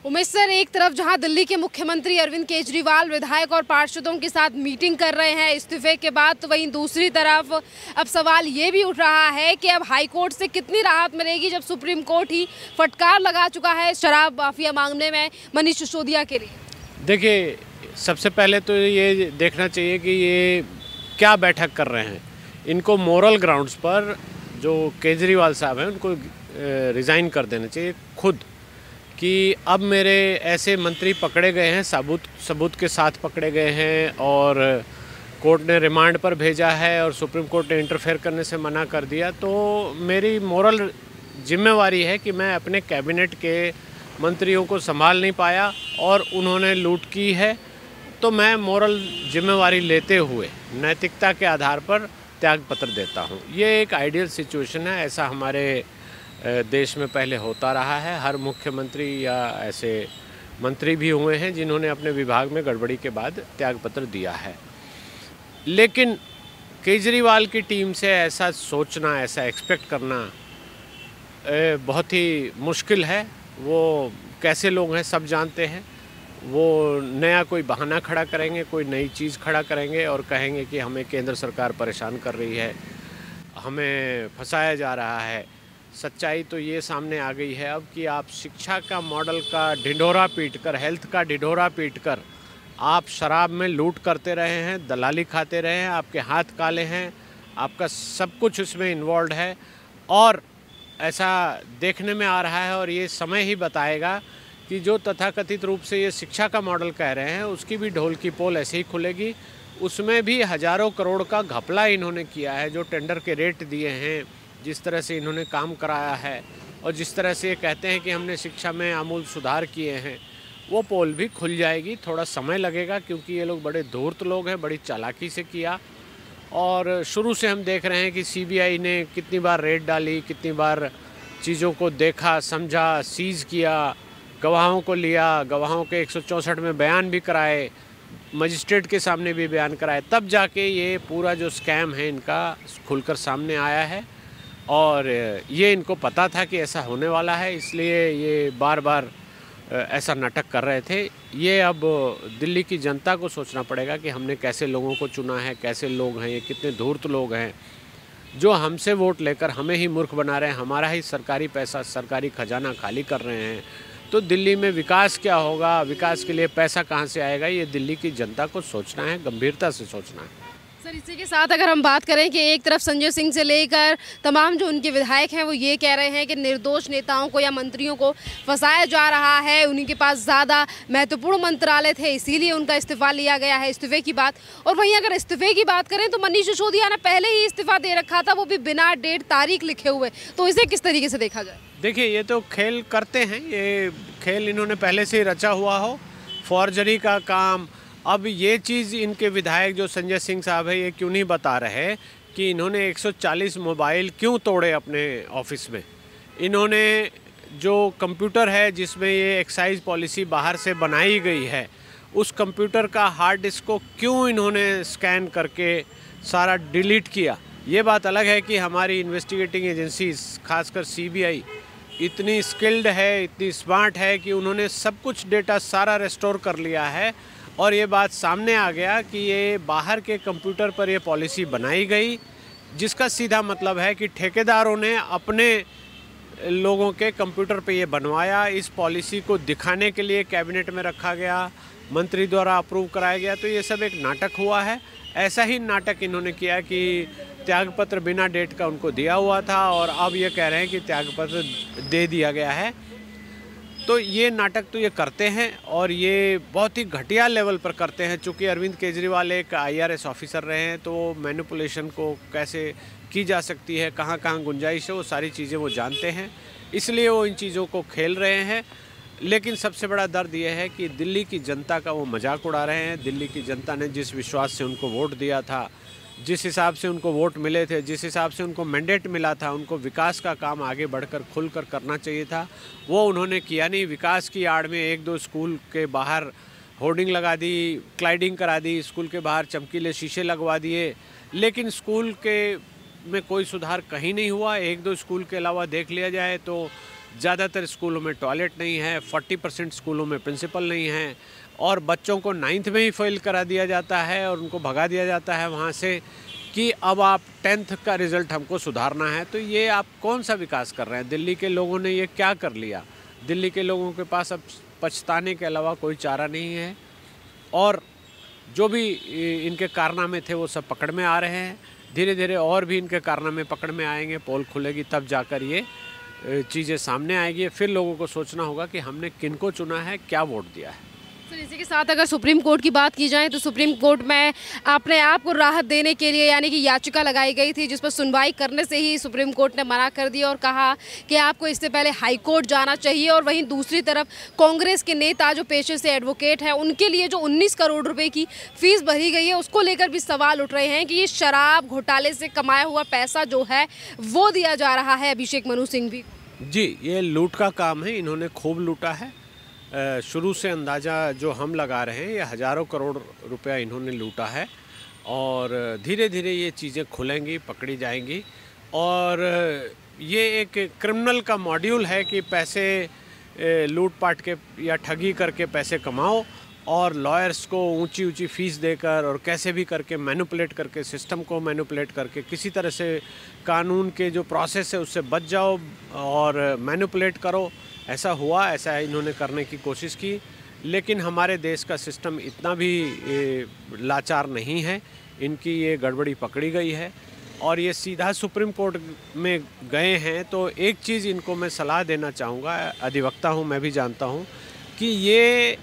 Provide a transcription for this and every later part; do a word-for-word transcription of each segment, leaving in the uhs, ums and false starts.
Umesh sir, एक तरफ जहां दिल्ली के मुख्यमंत्री अरविंद केजरीवाल विधायक और पार्षदों के साथ मीटिंग कर रहे हैं इस्तीफे के बाद, तो वहीं दूसरी तरफ अब सवाल ये भी उठ रहा है कि अब हाई कोर्ट से कितनी राहत मिलेगी जब सुप्रीम कोर्ट ही फटकार लगा चुका है शराब माफिया मामले में मनीष सिसोदिया के लिए। देखिए, सबसे पहले तो ये देखना चाहिए कि ये क्या बैठक कर रहे हैं। इनको मोरल ग्राउंड्स पर जो केजरीवाल साहब हैं उनको रिज़ाइन कर देना चाहिए खुद, कि अब मेरे ऐसे मंत्री पकड़े गए हैं, सबूत सबूत के साथ पकड़े गए हैं और कोर्ट ने रिमांड पर भेजा है और सुप्रीम कोर्ट ने इंटरफेयर करने से मना कर दिया, तो मेरी मोरल जिम्मेवारी है कि मैं अपने कैबिनेट के मंत्रियों को संभाल नहीं पाया और उन्होंने लूट की है, तो मैं मोरल जिम्मेवारी लेते हुए नैतिकता के आधार पर त्यागपत्र देता हूँ। ये एक आइडियल सिचुएशन है, ऐसा हमारे देश में पहले होता रहा है। हर मुख्यमंत्री या ऐसे मंत्री भी हुए हैं जिन्होंने अपने विभाग में गड़बड़ी के बाद त्यागपत्र दिया है। लेकिन केजरीवाल की टीम से ऐसा सोचना, ऐसा एक्सपेक्ट करना बहुत ही मुश्किल है। वो कैसे लोग हैं सब जानते हैं। वो नया कोई बहाना खड़ा करेंगे, कोई नई चीज़ खड़ा करेंगे और कहेंगे कि हमें केंद्र सरकार परेशान कर रही है, हमें फंसाया जा रहा है। सच्चाई तो ये सामने आ गई है अब कि आप शिक्षा का मॉडल का ढिंढोरा पीटकर, हेल्थ का ढिंढोरा पीटकर आप शराब में लूट करते रहे हैं, दलाली खाते रहे हैं, आपके हाथ काले हैं, आपका सब कुछ इसमें इन्वॉल्व है और ऐसा देखने में आ रहा है। और ये समय ही बताएगा कि जो तथाकथित रूप से ये शिक्षा का मॉडल कह रहे हैं उसकी भी ढोल की पोल ऐसे ही खुलेगी। उसमें भी हज़ारों करोड़ का घपला इन्होंने किया है, जो टेंडर के रेट दिए हैं, जिस तरह से इन्होंने काम कराया है और जिस तरह से ये कहते हैं कि हमने शिक्षा में आमूल सुधार किए हैं, वो पोल भी खुल जाएगी। थोड़ा समय लगेगा क्योंकि ये लोग बड़े धूर्त लोग हैं, बड़ी चालाकी से किया। और शुरू से हम देख रहे हैं कि सीबीआई ने कितनी बार रेड डाली, कितनी बार चीज़ों को देखा, समझा, सीज़ किया, गवाहों को लिया, गवाहों के एक सौ चौंसठ में बयान भी कराए, मजिस्ट्रेट के सामने भी बयान कराए, तब जाके ये पूरा जो स्कैम है इनका खुलकर सामने आया है। और ये इनको पता था कि ऐसा होने वाला है, इसलिए ये बार बार ऐसा नाटक कर रहे थे। ये अब दिल्ली की जनता को सोचना पड़ेगा कि हमने कैसे लोगों को चुना है, कैसे लोग हैं, ये कितने धूर्त लोग हैं जो हमसे वोट लेकर हमें ही मूर्ख बना रहे हैं, हमारा ही सरकारी पैसा, सरकारी खजाना खाली कर रहे हैं। तो दिल्ली में विकास क्या होगा, विकास के लिए पैसा कहाँ से आएगा, ये दिल्ली की जनता को सोचना है, गंभीरता से सोचना है। सर, इसी के साथ अगर हम बात करें कि एक तरफ संजय सिंह से लेकर तमाम जो उनके विधायक हैं वो ये कह रहे हैं कि निर्दोष नेताओं को या मंत्रियों को फंसाया जा रहा है, उन्हीं के पास ज़्यादा महत्वपूर्ण मंत्रालय थे इसीलिए उनका इस्तीफा लिया गया है, इस्तीफे की बात। और वहीं अगर इस्तीफे की बात करें तो मनीष सिसोदिया ने पहले ही इस्तीफा दे रखा था, वो भी बिना डेट तारीख लिखे हुए, तो इसे किस तरीके से देखा जाए? देखिए, ये तो खेल करते हैं, ये खेल इन्होंने पहले से ही रचा हुआ हो, फॉर्जरी का काम। अब ये चीज़ इनके विधायक जो संजय सिंह साहब है ये क्यों नहीं बता रहे कि इन्होंने एक सौ चालीस मोबाइल क्यों तोड़े अपने ऑफिस में। इन्होंने जो कंप्यूटर है जिसमें ये एक्साइज पॉलिसी बाहर से बनाई गई है, उस कंप्यूटर का हार्ड डिस्क को क्यों इन्होंने स्कैन करके सारा डिलीट किया। ये बात अलग है कि हमारी इन्वेस्टिगेटिंग एजेंसीज, खासकर सीबीआई, इतनी स्किल्ड है, इतनी स्मार्ट है कि उन्होंने सब कुछ डेटा सारा रेस्टोर कर लिया है और ये बात सामने आ गया कि ये बाहर के कंप्यूटर पर ये पॉलिसी बनाई गई, जिसका सीधा मतलब है कि ठेकेदारों ने अपने लोगों के कंप्यूटर पे ये बनवाया। इस पॉलिसी को दिखाने के लिए कैबिनेट में रखा गया, मंत्री द्वारा अप्रूव कराया गया, तो ये सब एक नाटक हुआ है। ऐसा ही नाटक इन्होंने किया कि त्यागपत्र बिना डेट का उनको दिया हुआ था और अब ये कह रहे हैं कि त्यागपत्र दे दिया गया है। तो ये नाटक तो ये करते हैं और ये बहुत ही घटिया लेवल पर करते हैं। चूँकि अरविंद केजरीवाल एक आईआरएस ऑफिसर रहे हैं, तो मैनिपुलेशन को कैसे की जा सकती है, कहाँ कहाँ गुंजाइश है, वो सारी चीज़ें वो जानते हैं, इसलिए वो इन चीज़ों को खेल रहे हैं। लेकिन सबसे बड़ा दर्द ये है कि दिल्ली की जनता का वो मजाक उड़ा रहे हैं। दिल्ली की जनता ने जिस विश्वास से उनको वोट दिया था, जिस हिसाब से उनको वोट मिले थे, जिस हिसाब से उनको मैंडेट मिला था, उनको विकास का काम आगे बढ़कर खुलकर करना चाहिए था, वो उन्होंने किया नहीं। विकास की आड़ में एक दो स्कूल के बाहर होर्डिंग लगा दी, क्लाइडिंग करा दी, स्कूल के बाहर चमकीले शीशे लगवा दिए, लेकिन स्कूल के में कोई सुधार कहीं नहीं हुआ। एक दो स्कूल के अलावा देख लिया जाए तो ज़्यादातर स्कूलों में टॉयलेट नहीं है, चालीस परसेंट स्कूलों में प्रिंसिपल नहीं है और बच्चों को नाइन्थ में ही फेल करा दिया जाता है और उनको भगा दिया जाता है वहाँ से कि अब आप टेंथ का रिज़ल्ट हमको सुधारना है। तो ये आप कौन सा विकास कर रहे हैं? दिल्ली के लोगों ने ये क्या कर लिया? दिल्ली के लोगों के पास अब पछताने के अलावा कोई चारा नहीं है और जो भी इनके कारनामे थे वो सब पकड़ में आ रहे हैं। धीरे धीरे और भी इनके कारनामे पकड़ में आएंगे, पोल खुलेगी तब जाकर ये चीज़ें सामने आएगी। फिर लोगों को सोचना होगा कि हमने किनको चुना है, क्या वोट दिया है। सर, इसी के साथ अगर सुप्रीम कोर्ट की बात की जाए तो सुप्रीम कोर्ट में अपने आप को राहत देने के लिए यानी कि याचिका लगाई गई थी जिस पर सुनवाई करने से ही सुप्रीम कोर्ट ने मना कर दिया और कहा कि आपको इससे पहले हाई कोर्ट जाना चाहिए। और वहीं दूसरी तरफ कांग्रेस के नेता जो पेशे से एडवोकेट हैं उनके लिए जो उन्नीस करोड़ रुपए की फीस भरी गई है उसको लेकर भी सवाल उठ रहे हैं कि ये शराब घोटाले से कमाया हुआ पैसा जो है वो दिया जा रहा है अभिषेक मनु सिंघवी। जी, ये लूट का काम है, इन्होंने खूब लूटा है। शुरू से अंदाज़ा जो हम लगा रहे हैं ये हज़ारों करोड़ रुपया इन्होंने लूटा है और धीरे धीरे ये चीज़ें खुलेंगी, पकड़ी जाएंगी। और ये एक क्रिमिनल का मॉड्यूल है कि पैसे लूट पाट के या ठगी करके पैसे कमाओ और लॉयर्स को ऊंची ऊंची फीस देकर और कैसे भी करके मैनिपुलेट करके, सिस्टम को मैनिपुलेट करके किसी तरह से कानून के जो प्रोसेस है उससे बच जाओ और मैनिपुलेट करो। ऐसा हुआ, ऐसा इन्होंने करने की कोशिश की, लेकिन हमारे देश का सिस्टम इतना भी लाचार नहीं है। इनकी ये गड़बड़ी पकड़ी गई है और ये सीधा सुप्रीम कोर्ट में गए हैं। तो एक चीज़ इनको मैं सलाह देना चाहूँगा, अधिवक्ता हूँ मैं भी जानता हूँ कि ये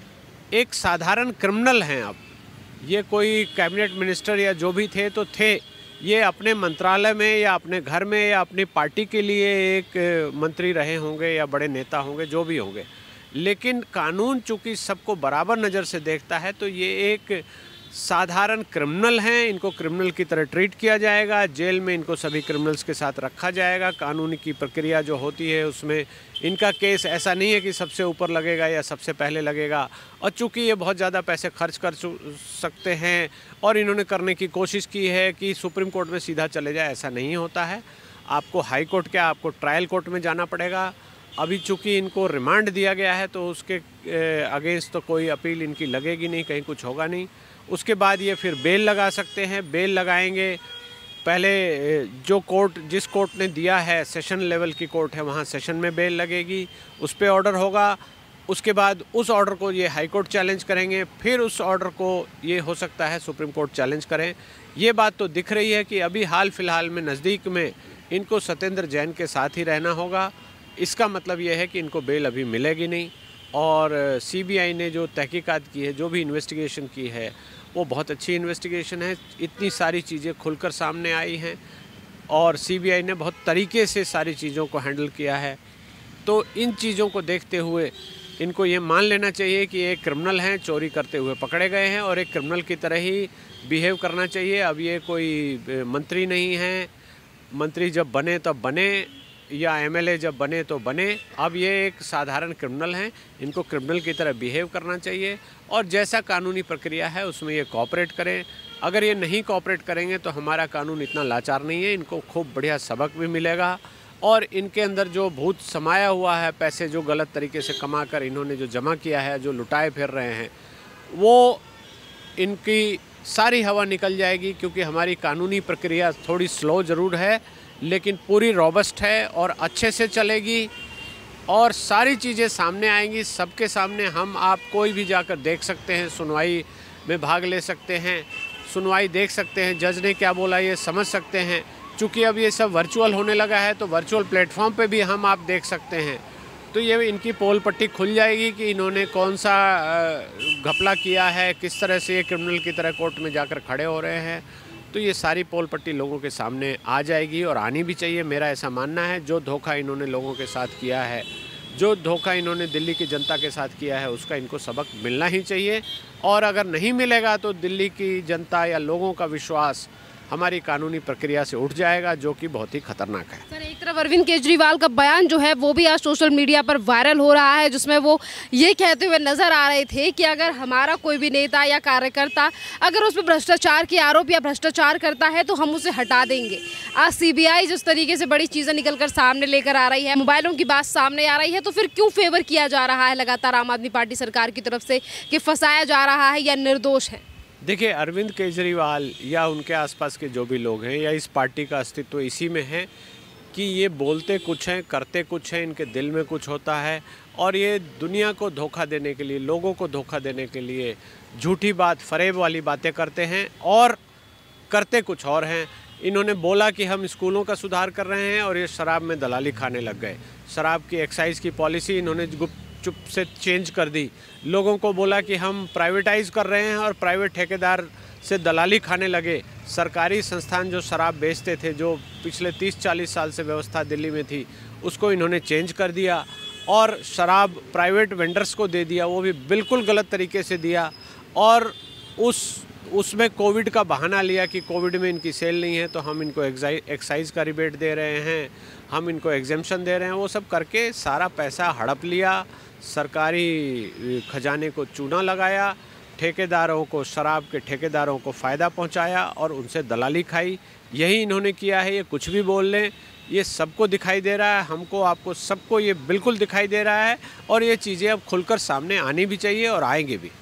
एक साधारण क्रिमिनल हैं। अब ये कोई कैबिनेट मिनिस्टर या जो भी थे तो थे, ये अपने मंत्रालय में या अपने घर में या अपनी पार्टी के लिए एक मंत्री रहे होंगे या बड़े नेता होंगे, जो भी होंगे, लेकिन कानून चूँकि सबको बराबर नज़र से देखता है तो ये एक साधारण क्रिमिनल हैं। इनको क्रिमिनल की तरह ट्रीट किया जाएगा, जेल में इनको सभी क्रिमिनल्स के साथ रखा जाएगा। कानूनी की प्रक्रिया जो होती है उसमें इनका केस ऐसा नहीं है कि सबसे ऊपर लगेगा या सबसे पहले लगेगा। और चूँकि ये बहुत ज़्यादा पैसे खर्च कर सकते हैं और इन्होंने करने की कोशिश की है कि सुप्रीम कोर्ट में सीधा चले जाए, ऐसा नहीं होता है। आपको हाई कोर्ट क्या, आपको ट्रायल कोर्ट में जाना पड़ेगा। अभी चूँकि इनको रिमांड दिया गया है तो उसके अगेंस्ट तो कोई अपील इनकी लगेगी नहीं, कहीं कुछ होगा नहीं। उसके बाद ये फिर बेल लगा सकते हैं। बेल लगाएंगे, पहले जो कोर्ट जिस कोर्ट ने दिया है, सेशन लेवल की कोर्ट है, वहाँ सेशन में बेल लगेगी, उस पर ऑर्डर होगा। उसके बाद उस ऑर्डर को ये हाई कोर्ट चैलेंज करेंगे, फिर उस ऑर्डर को ये हो सकता है सुप्रीम कोर्ट चैलेंज करें। ये बात तो दिख रही है कि अभी हाल फिलहाल में नज़दीक में इनको सत्येंद्र जैन के साथ ही रहना होगा। इसका मतलब ये है कि इनको बेल अभी मिलेगी नहीं। और सीबीआई ने जो तहकीकात की है, जो भी इन्वेस्टिगेशन की है, वो बहुत अच्छी इन्वेस्टिगेशन है। इतनी सारी चीज़ें खुलकर सामने आई हैं और सीबीआई ने बहुत तरीके से सारी चीज़ों को हैंडल किया है। तो इन चीज़ों को देखते हुए इनको ये मान लेना चाहिए कि एक क्रिमिनल हैं, चोरी करते हुए पकड़े गए हैं और एक क्रिमिनल की तरह ही बिहेव करना चाहिए। अब ये कोई मंत्री नहीं हैं, मंत्री जब बने तब बने या एमएलए जब बने तो बने। अब ये एक साधारण क्रिमिनल हैं, इनको क्रिमिनल की तरह बिहेव करना चाहिए और जैसा कानूनी प्रक्रिया है उसमें ये कोऑपरेट करें। अगर ये नहीं कोऑपरेट करेंगे तो हमारा कानून इतना लाचार नहीं है, इनको खूब बढ़िया सबक भी मिलेगा। और इनके अंदर जो भूत समाया हुआ है, पैसे जो गलत तरीके से कमा कर इन्होंने जो जमा किया है, जो लुटाए फिर रहे हैं, वो इनकी सारी हवा निकल जाएगी। क्योंकि हमारी कानूनी प्रक्रिया थोड़ी स्लो ज़रूर है लेकिन पूरी रॉबस्ट है और अच्छे से चलेगी और सारी चीज़ें सामने आएंगी, सबके सामने। हम आप कोई भी जाकर देख सकते हैं, सुनवाई में भाग ले सकते हैं, सुनवाई देख सकते हैं, जज ने क्या बोला ये समझ सकते हैं। चूँकि अब ये सब वर्चुअल होने लगा है तो वर्चुअल प्लेटफॉर्म पे भी हम आप देख सकते हैं। तो ये इनकी पोल पट्टी खुल जाएगी कि इन्होंने कौन सा घपला किया है, किस तरह से ये क्रिमिनल की तरह कोर्ट में जाकर खड़े हो रहे हैं। तो ये सारी पोल पट्टी लोगों के सामने आ जाएगी और आनी भी चाहिए, मेरा ऐसा मानना है। जो धोखा इन्होंने लोगों के साथ किया है, जो धोखा इन्होंने दिल्ली की जनता के साथ किया है, उसका इनको सबक मिलना ही चाहिए। और अगर नहीं मिलेगा तो दिल्ली की जनता या लोगों का विश्वास हमारी कानूनी प्रक्रिया से उठ जाएगा, जो कि बहुत ही खतरनाक है। सर, एक तरफ अरविंद केजरीवाल का बयान जो है वो भी आज सोशल मीडिया पर वायरल हो रहा है, जिसमें वो ये कहते हुए नजर आ रहे थे कि अगर हमारा कोई भी नेता या कार्यकर्ता अगर उस पर भ्रष्टाचार के आरोप या भ्रष्टाचार करता है तो हम उसे हटा देंगे। आज सीबीआई जिस तरीके से बड़ी चीज़ें निकलकर सामने लेकर आ रही है, मोबाइलों की बात सामने आ रही है, तो फिर क्यों फेवर किया जा रहा है लगातार आम आदमी पार्टी सरकार की तरफ से कि फंसाया जा रहा है या निर्दोष है? देखिए, अरविंद केजरीवाल या उनके आसपास के जो भी लोग हैं या इस पार्टी का अस्तित्व इसी में है कि ये बोलते कुछ हैं, करते कुछ हैं, इनके दिल में कुछ होता है और ये दुनिया को धोखा देने के लिए, लोगों को धोखा देने के लिए झूठी बात, फरेब वाली बातें करते हैं और करते कुछ और हैं। इन्होंने बोला कि हम स्कूलों का सुधार कर रहे हैं और ये शराब में दलाली खाने लग गए। शराब की एक्साइज की पॉलिसी इन्होंने गुप्त चुप से चेंज कर दी। लोगों को बोला कि हम प्राइवेटाइज कर रहे हैं और प्राइवेट ठेकेदार से दलाली खाने लगे। सरकारी संस्थान जो शराब बेचते थे, जो पिछले तीस चालीस साल से व्यवस्था दिल्ली में थी, उसको इन्होंने चेंज कर दिया और शराब प्राइवेट वेंडर्स को दे दिया, वो भी बिल्कुल गलत तरीके से दिया। और उस उसमें कोविड का बहाना लिया कि कोविड में इनकी सेल नहीं है तो हम इनको एक्साइज का रिबेट दे रहे हैं, हम इनको एग्जेम्पशन दे रहे हैं। वो सब करके सारा पैसा हड़प लिया, सरकारी खजाने को चूना लगाया, ठेकेदारों को, शराब के ठेकेदारों को फ़ायदा पहुंचाया और उनसे दलाली खाई। यही इन्होंने किया है। ये कुछ भी बोल लें, ये सबको दिखाई दे रहा है, हमको, आपको, सबको ये बिल्कुल दिखाई दे रहा है और ये चीज़ें अब खुलकर सामने आनी भी चाहिए और आएंगे भी।